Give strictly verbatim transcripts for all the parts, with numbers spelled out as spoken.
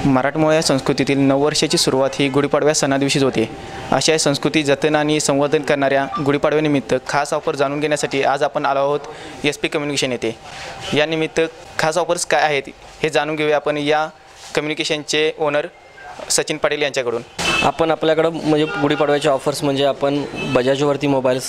मराठमोळ्या संस्कृतीतील नववर्षाची सुरुवात ही गुढीपाडव्या सणादिवशीच होते। अशा संस्कृती जतन आणि संवर्धन करणाऱ्या गुढीपाडव्यानिमित्त खास ऑफर जाणून घेण्यासाठी आज आपण आलो आहोत एस पी कम्युनिकेशन येथे। या निमित्त खास ऑफर्स काय आहेत हे जाणून घेऊया आपण या कम्युनिकेशनचे ओनर सचिन पाटील यांच्याकडून। आपण आपल्याकडे म्हणजे गुढीपाडव्याचे ऑफर्स म्हणजे आपण बजाजवरती मोबाईल्स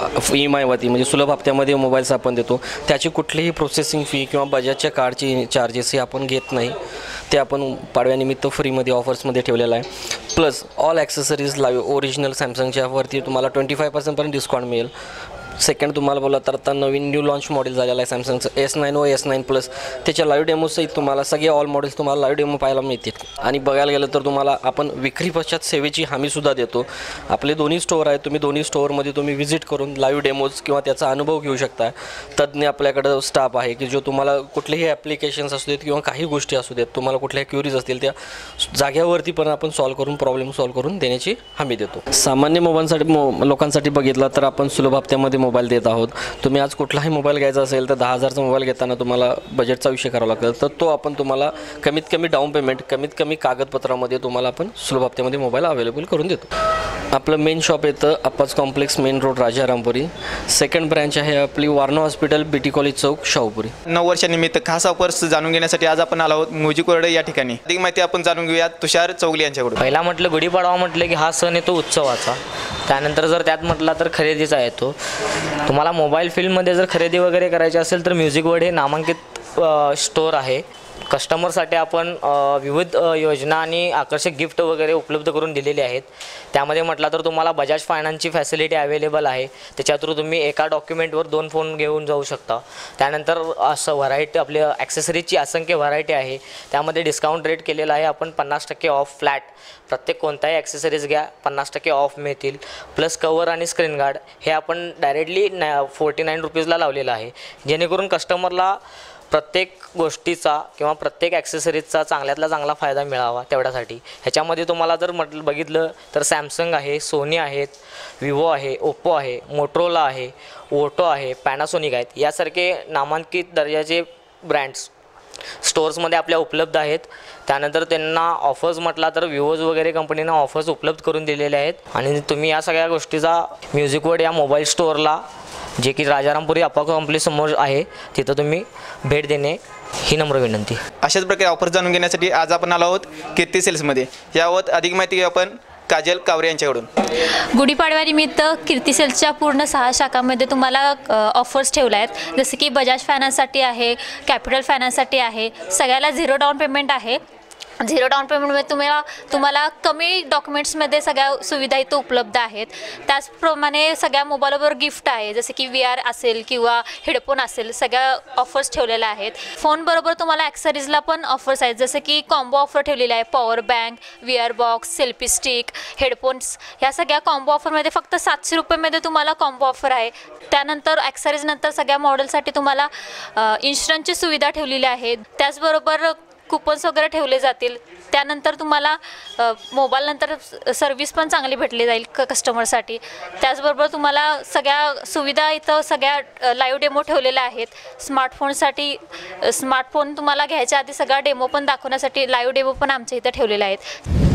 ई एम आयवरती म्हणजे सुलभ हप्त्यामध्ये मोबाईल्स आपण देतो। त्याची कुठलीही प्रोसेसिंग फी किंवा बजाजच्या कार्डची चार्जेस हे आपण घेत नाही, ते आपण पाडव्यानिमित्त फ्रीमध्ये ऑफर्समध्ये ठेवलेलं आहे। Plus all accessories live original सॅमसंगच्यावरती तुम्हाला ट्वेंटी फाय पर्सेंटपर्यंत डिस्काउंट मिळेल। सेकंड तुम्हाला बोला तर आता नवीन न्यू लॉन्च मॉडेल झालेलं आहे सॅमसंगचं एस नाईन व एस नाईन प्लस, त्याच्या लाईव्ह डेमोसहित तुम्हाला सगळे ऑल मॉडेल्स तुम्हाला लाईव्ह डेमो पाहायला मिळतील। आणि बघायला गेलं तर तुम्हाला आपण विक्री पश्चात सेवेची हमीसुद्धा देतो। आपले दोन्ही स्टोअर आहेत, तुम्ही दोन्ही स्टोअरमध्ये तुम्ही व्हिजिट करून लाईव्ह डेमोज किंवा त्याचा अनुभव घेऊ शकता। तज्ज्ञ आपल्याकडं स्टाफ आहे की जो तुम्हाला कुठलेही ॲप्लिकेशन्स असू देत किंवा काही गोष्टी असू देत, तुम्हाला कुठल्या क्युरीज असतील त्या जाग्यावरती पण आपण सॉल्व्ह करून प्रॉब्लेम सॉल्व्ह करून देण्याची हमी देतो। सामान्य मोबाईलसाठी मो लोकांसाठी बघितलं तर आपण सुलभ हप्त्यामध्ये मोबाईल देत आहोत। तुम्ही आज कुठलाही मोबाईल घ्यायचा असेल तर दहा हजारचा मोबाईल घेताना तुम्हाला बजेटचा विषय करावा लागतो, तर तो आपण तुम्हाला कमीत कमी डाऊन पेमेंट कमीत कमी कागदपत्रामध्ये तुम्हाला आपण सुलभ हप्त्यामध्ये मोबाईल अवेलेबल करून देतो। आपलं मेन शॉप येतं Appa's complex main road Rajarampuri. Second branch आहे आपली Warana hospital B T college चौक शाहूपुरी। नऊ वर्षानिमित्त खास ऑफर्स जाणून घेण्यासाठी आज आपण आलो आहोत म्युझिक वर्ल्ड या ठिकाणी। अधिक माहिती आपण जाणून घेऊया तुषार चौगले यांच्याकडून। पहिला म्हटलं गुढीपाडवा म्हटलं की हा सण येतो उत्सवाचा, त्यानंतर जर त्यात म्हटला तर खरेदीचा येतो। तुम्हाला मोबाईल फील्डमध्ये जर खरेदी वगैरे करायची असेल तर म्युझिक वर्ल्ड हे नामांकित स्टोअर आहे। कस्टमरसाठी आपण विविध योजना आणि आकर्षक गिफ्ट वगैरे उपलब्ध करून दिलेली आहेत। त्यामध्ये म्हटलं तर तुम्हाला बजाज फायनान्सची फॅसिलिटी अवेलेबल आहे, त्याच्या थ्रू तुम्ही एका डॉक्युमेंटवर दोन फोन घेऊन जाऊ शकता। त्यानंतर असं व्हरायटी आपली ॲक्सेसरीजची असंख्य व्हरायटी आहे, त्यामध्ये डिस्काउंट रेट केलेला आहे आपण पन्नास टक्के ऑफ फ्लॅट। प्रत्येक कोणताही ॲक्सेसरीज घ्या पन्नास टक्के ऑफ मिळतील। प्लस कवर आणि स्क्रीन गार्ड हे आपण डायरेक्टली ना फोर्टी नाईन रुपीजला लावलेलं आहे, जेणेकरून कस्टमरला प्रत्येक गोष्टीचा किंवा प्रत्येक ॲक्सेसरीजचा चांगल्यातला चांगला फायदा मिळावा तेवढ्यासाठी। ह्याच्यामध्ये तुम्हाला जर म्हटलं बघितलं तर सॅमसंग आहे, सोनी आहेत, विवो आहे, ओप्पो आहे, मोटरोला आहे, ओटो आहे, पॅनासोनिक आहेत, यासारखे नामांकित दर्जाचे ब्रँड्स स्टोर्समध्ये आपल्या उपलब्ध आहेत। त्यानंतर त्यांना ऑफर्स म्हटला तर विवोज वगैरे कंपनीनं ऑफर्स उपलब्ध करून दिलेले आहेत। आणि तुम्ही या सगळ्या गोष्टीचा म्युझिक वर्ल्ड या मोबाईल स्टोअरला जे की राजारामपुरी अप्पा कॉम्प्लेक्स समोर आहे तिथं तुम्ही भेट देणे ही नम्र विनंती। अशाच प्रकारे ऑफर जाणून घेण्यासाठी आज आपण आलो आहोत कीर्ती सेल्समध्ये। यावर अधिक माहिती आपण काजल कावरे यांच्याकडून। गुढीपाडव्यानिमित्त कीर्ती सेल्सच्या पूर्ण सहा शाखांमध्ये तुम्हाला ऑफर्स ठेवल्या आहेत, जसे की बजाज फायनान्ससाठी आहे, कॅपिटल फायनान्ससाठी आहे, सगळ्याला झिरो डाऊन पेमेंट आहे। झिरो डाऊन पेमेंटमध्ये तुम्हाला तुम्हाला कमी डॉक्युमेंट्समध्ये सगळ्या सुविधा इथं उपलब्ध आहेत। त्याचप्रमाणे सगळ्या मोबाईलवर गिफ्ट आहे, जसे की व्ही आर असेल किंवा हेडफोन असेल, सगळ्या ऑफर्स ठेवलेल्या आहेत। फोनबरोबर तुम्हाला ॲक्सेसरीजला पण ऑफर्स आहेत, जसे की कॉम्बो ऑफर ठेवलेली आहे, power bank, V R box, selfie stick, headphones, ह्या सगळ्या कॉम्बो ऑफरमध्ये फक्त सातशे रुपयेमध्ये तुम्हाला कॉम्बो ऑफर आहे। त्यानंतर ॲक्सेसरीजनंतर सगळ्या मॉडेलसाठी तुम्हाला इन्शुरन्सची सुविधा ठेवलेली आहे। त्याचबरोबर कुपन्स वगैरे ठेवले जातील। त्यानंतर तुम्हाला मोबाईल नंतर सर्व्हिस पण चांगली भेटली जाईल क कस्टमरसाठी। त्याचबरोबर तुम्हाला सगळ्या सुविधा इथं सगळ्या लाईव्ह डेमो ठेवलेल्या आहेत। स्मार्टफोनसाठी स्मार्टफोन तुम्हाला घ्यायच्या आधी सगळा डेमो पण दाखवण्यासाठी लाईव्ह डेमो पण आमच्या इथं ठेवलेले आहेत।